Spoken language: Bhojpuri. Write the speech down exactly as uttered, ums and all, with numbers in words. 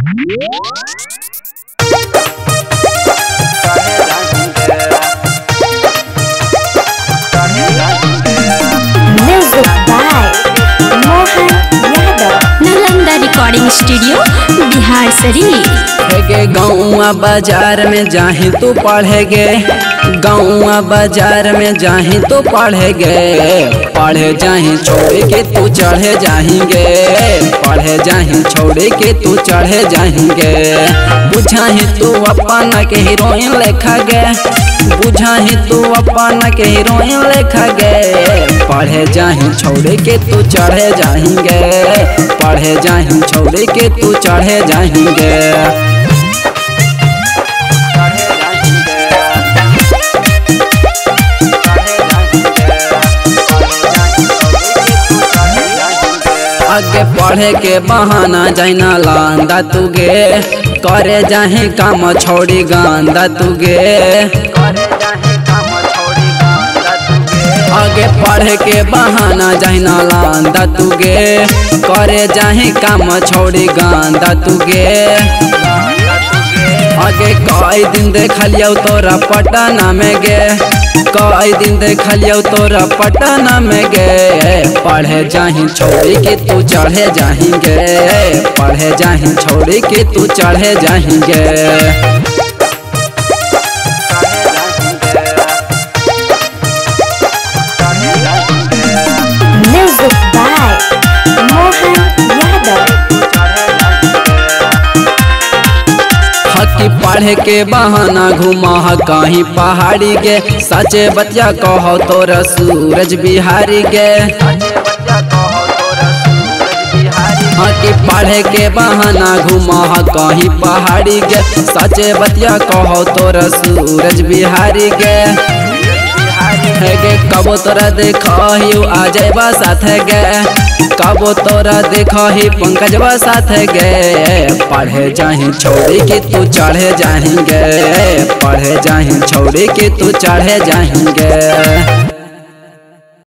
Recording studio Bihar Sharif. गाँव बाजार में जाही तो पढ़ेगे, गाँव बाजार में जाही तो पढ़ेगे, पढ़े जाही छोड़े के तू चढ़े जाएंगे, पढ़े जाही छोड़े के तू चढ़े जाएंगे। बुझाही तू अपन के हीरोइन लेखा गे, बुझाही तू अपन के हीरोइन लेखा गे, पढ़े जाही छोड़े के तू चढ़े जाएंगे, पढ़े जाही छोड़े के तू चढ़े जाएंगे। आगे पढ़े के बहाना जाइना लांदा तुगे, करे जाही काम छोड़ी गांदा तुगे, आगे पढ़े के बहाना जाइना लांदा तुगे, करे जाही काम छोड़ी गांदा तुगे। आगे कई दिन देखलियो तोरा पटना में गे, कई दिन देखलियो तोरा पटना में गे, पढ़े जाही छोड़ी के तू चढ़े जाएंगे, पढ़े जाही छोड़ी के तू चढ़े जाएंगे। पढ़े के बहाना घुमा कहीं पहाड़ी गे, सचे बतिया कहो तोरा सूरज बिहारी गे। हाँ कि पढ़े के बहाना घुमा कहीं पहाड़ी गे, सचे बतिया कहो तोरा सूरज बिहारी गे। गे कबो तोरा देखो आ जाबा साथ गे, कबो तोरा देखो ही पंकजवा साथ गे, पढ़े जाही छोड़ी के तू चढ़े जाएंगे, पढ़े जाही छोड़ी के तू चढ़े जाएंगे।